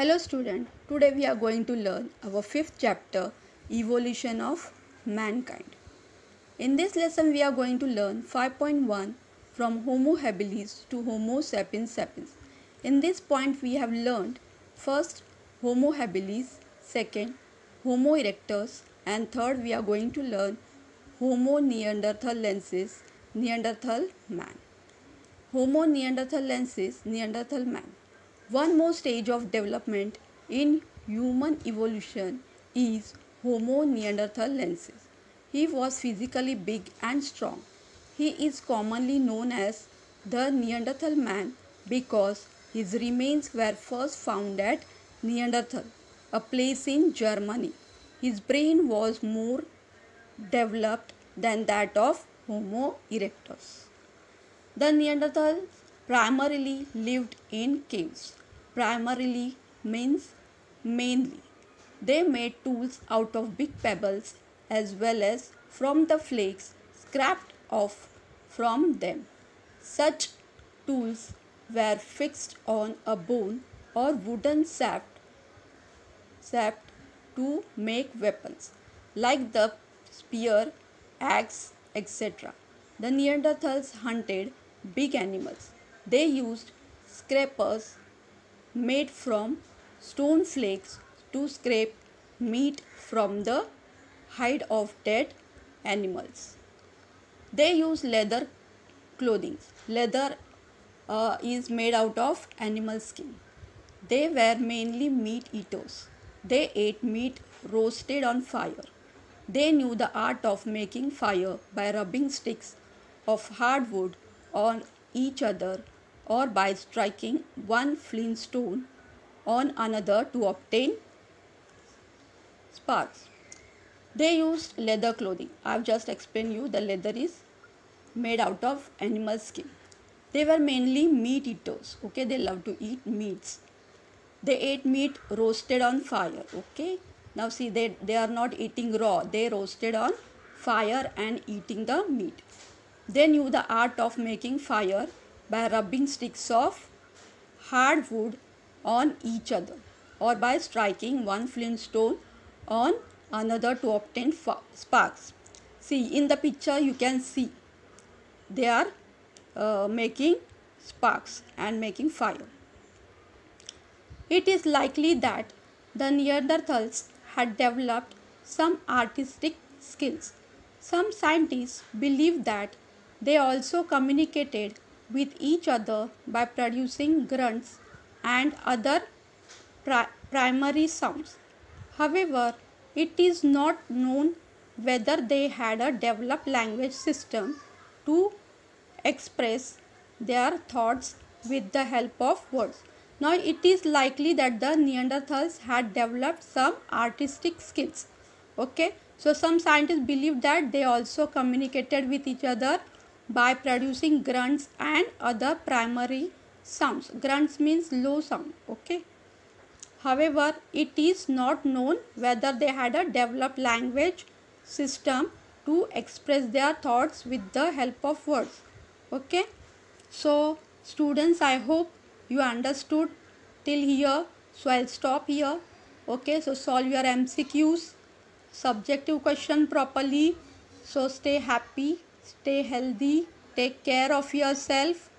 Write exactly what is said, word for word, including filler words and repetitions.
Hello student, today we are going to learn our fifth chapter, Evolution of Mankind. In this lesson we are going to learn five point one from Homo habilis to Homo sapiens sapiens. In this point we have learned first Homo habilis, second Homo erectus, and third we are going to learn Homo neanderthalensis, Neanderthal man. Homo neanderthalensis, Neanderthal man. One more stage of development in human evolution is Homo neanderthalensis. He was physically big and strong. He is commonly known as the Neanderthal man because his remains were first found at Neanderthal, a place in Germany. His brain was more developed than that of Homo erectus. The Neanderthals primarily lived in caves. Primarily means mainly. They made tools out of big pebbles as well as from the flakes scraped off from them. Such tools were fixed on a bone or wooden shaft, shaft to make weapons like the spear, axe, et cetera. The Neanderthals hunted big animals. They used scrapers made from stone flakes to scrape meat from the hide of dead animals. They used leather clothing. Leather uh, is made out of animal skin. They were mainly meat eaters. They ate meat roasted on fire. They knew the art of making fire by rubbing sticks of hardwood on each other or by striking one flint stone on another to obtain sparks. They used leather clothing. I have just explained you the leather is made out of animal skin. They were mainly meat eaters. Okay, they love to eat meats. They ate meat roasted on fire. Okay, now see they, they are not eating raw. They roasted on fire and eating the meat. They knew the art of making fire by rubbing sticks of hard wood on each other or by striking one flint stone on another to obtain sparks. See in the picture you can see they are uh, making sparks and making fire. It is likely that the Neanderthals had developed some artistic skills. Some scientists believe that they also communicated with each other by producing grunts and other pri- primary sounds. However, it is not known whether they had a developed language system to express their thoughts with the help of words. Now, it is likely that the Neanderthals had developed some artistic skills. Okay, so some scientists believe that they also communicated with each other by producing grunts and other primary sounds. Grunts means low sound. Okay. However, it is not known whether they had a developed language system to express their thoughts with the help of words. Okay. So, students, I hope you understood till here. So, I'll stop here. Okay. So, solve your M C Qs, subjective question properly. So, stay happy. Stay healthy, take care of yourself.